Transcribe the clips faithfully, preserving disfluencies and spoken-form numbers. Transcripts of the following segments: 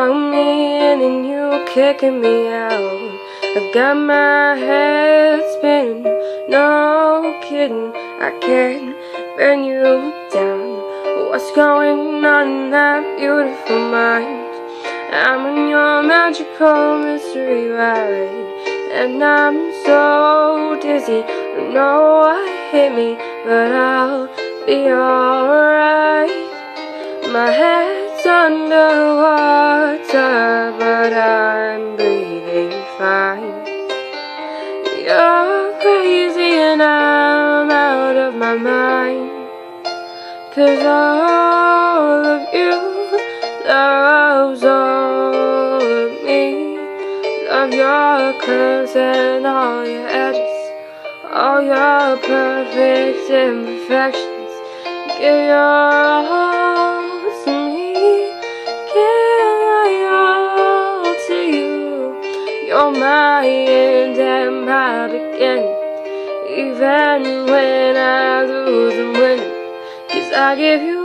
allowing me in and you kicking me out. I got my head spinning, no kidding, I can't bring you down. What's going on in that beautiful mind? I'm on your magical mystery ride, and I'm so dizzy, I know what hit me, but I'll be alright. My head's underwater, but I'm breathing fine. You're crazy and I'm out of my mind, 'cause all of you loves all of me. Love your curves and all your edges, all your perfect imperfections. Give your all to me, give my all to you. You're my end and my beginning, even when I lose I'm winning, 'cause I give you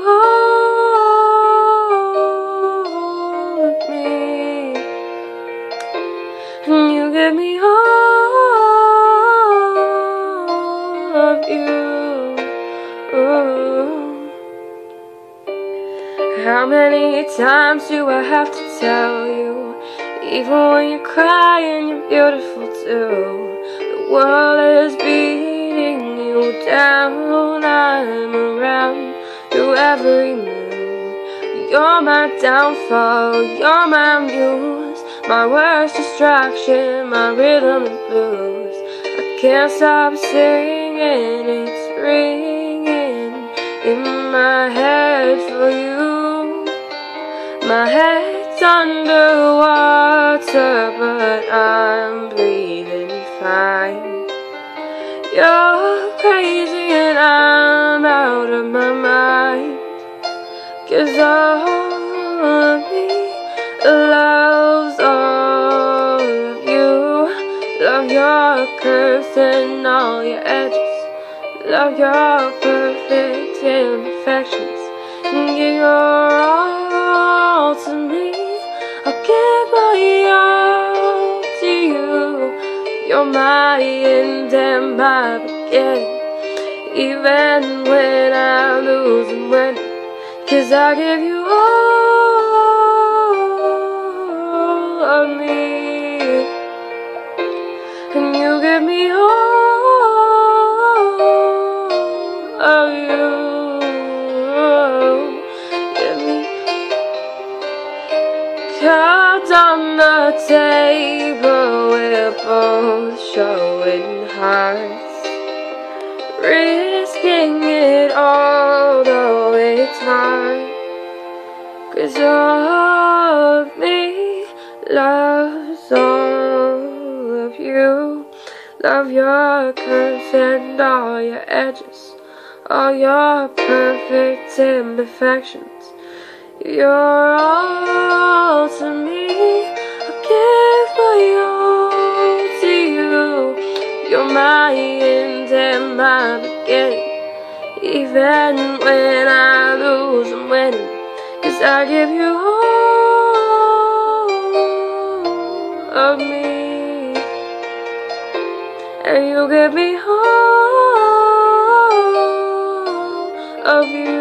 all of me, and you give me all of you. Ooh. How many times do I have to tell you, even when you're crying, you're beautiful too. The world is beating you down, I'm around through every mood. You're my downfall, you're my muse, my worst distraction, my rhythm and blues. I can't stop singing, it's ringing in my head for you. My head's underwater, but I'm breathing fine. You're crazy and I'm out of my mind, 'cause all of me loves all of you. Love your curves and all your edges, love your perfect imperfections. Give your all to me, I'll give my all to you. You're my end and my beginning, even when I lose I'm winning, 'cause I give you all of me, and you give me all of you. Cards on the table, we're both showing hearts, risking it all, though it's hard, 'cause all of me loves all of you. Love your curves and all your edges, all your perfect imperfections. You're all to me, I'll give my all to you. You're my end and my beginning, even when I lose I'm winning, 'cause I give you all of me, and you give me all of you.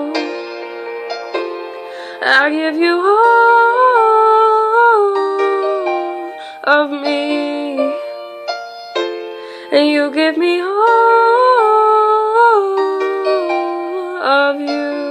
I give you all of me, and you give me all of you.